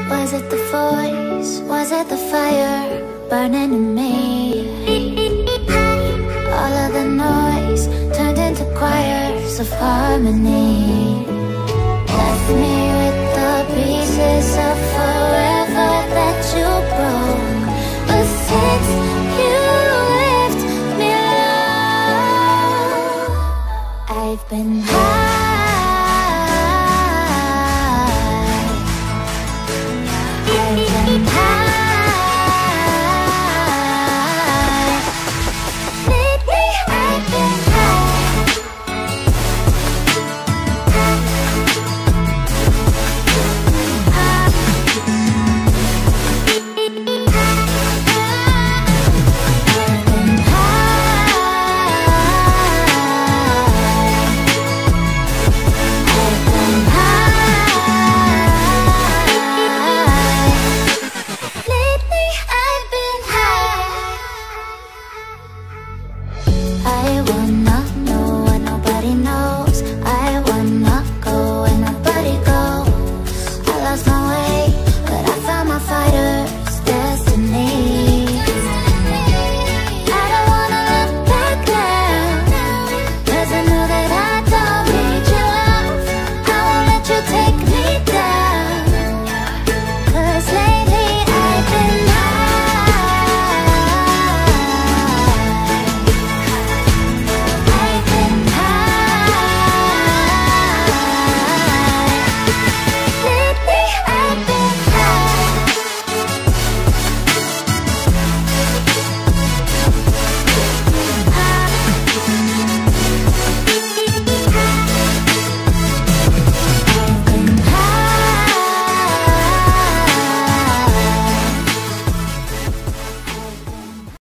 Was it the voice? Was it the fire burning in me? All of the noise turned into choirs of harmony. Left me